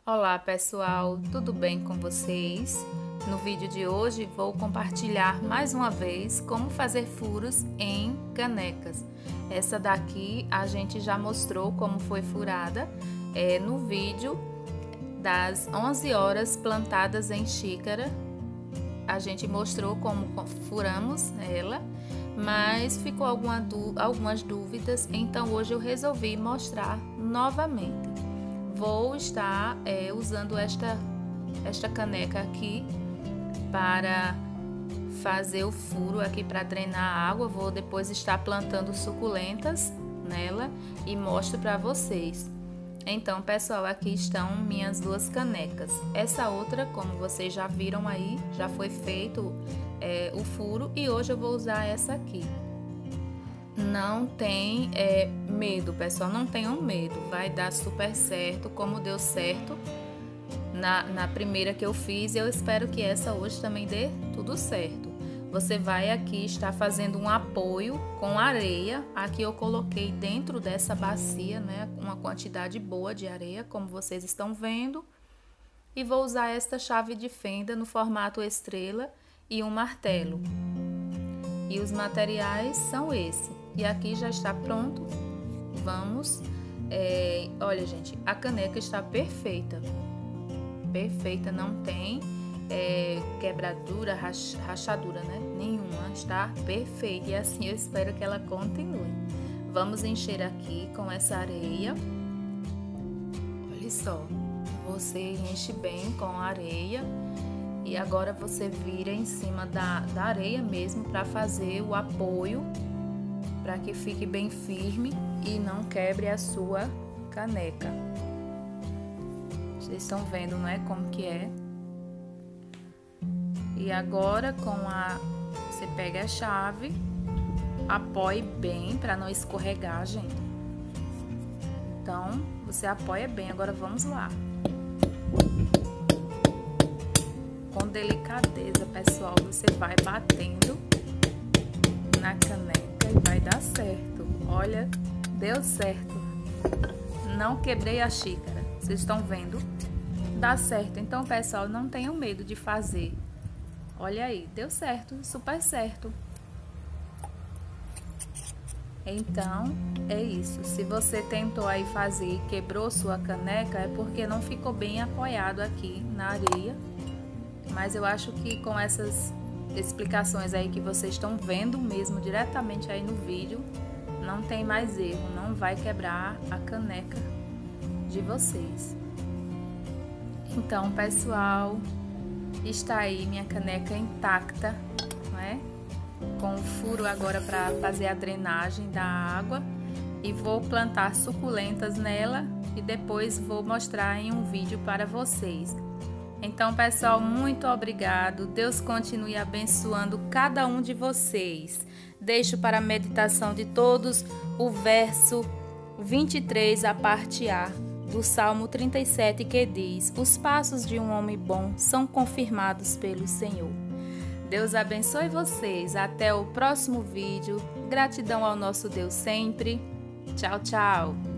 Olá pessoal, tudo bem com vocês? No vídeo de hoje vou compartilhar mais uma vez como fazer furos em canecas. Essa daqui a gente já mostrou como foi furada no vídeo das 11 horas plantadas em xícara. A gente mostrou como furamos ela, mas ficou algumas dúvidas, então hoje eu resolvi mostrar novamente. Vou estar usando esta caneca aqui para fazer o furo aqui para drenar a água. Vou depois estar plantando suculentas nela e mostro para vocês. Então, pessoal, aqui estão minhas duas canecas. Essa outra, como vocês já viram aí, já foi feito o furo e hoje eu vou usar essa aqui. Não tem medo, pessoal, não tenham medo, vai dar super certo, como deu certo na primeira que eu fiz. Eu espero que essa hoje também dê tudo certo. Você vai aqui estar fazendo um apoio com areia. Aqui eu coloquei dentro dessa bacia, né, uma quantidade boa de areia, como vocês estão vendo. E vou usar esta chave de fenda no formato estrela e um martelo. E os materiais são esses. E aqui já está pronto. Vamos. Olha, gente, a caneca está perfeita. Perfeita, não tem quebradura, rachadura, né? Nenhuma, está perfeita. E assim eu espero que ela continue. Vamos encher aqui com essa areia. Olha só, você enche bem com a areia. E agora você vira em cima da areia mesmo para fazer o apoio, para que fique bem firme e não quebre a sua caneca. Vocês estão vendo, não é, como que é? E agora você pega a chave, apoie bem para não escorregar, gente. Então, você apoia bem. Agora vamos lá. Com delicadeza, pessoal, você vai batendo na caneca e vai dar certo. Olha, deu certo. Não quebrei a xícara. Vocês estão vendo? Dá certo. Então, pessoal, não tenham medo de fazer. Olha aí, deu certo, super certo. Então, é isso. Se você tentou aí fazer e quebrou sua caneca, é porque não ficou bem apoiado aqui na areia. Mas eu acho que com essas explicações aí que vocês estão vendo mesmo diretamente aí no vídeo, não tem mais erro, não vai quebrar a caneca de vocês. Então, pessoal, está aí minha caneca intacta, não é? Com o furo agora para fazer a drenagem da água, e vou plantar suculentas nela e depois vou mostrar em um vídeo para vocês. Então, pessoal, muito obrigado. Deus continue abençoando cada um de vocês. Deixo para a meditação de todos o verso 23, a parte A, do Salmo 37, que diz: os passos de um homem bom são confirmados pelo Senhor. Deus abençoe vocês. Até o próximo vídeo. Gratidão ao nosso Deus sempre. Tchau, tchau.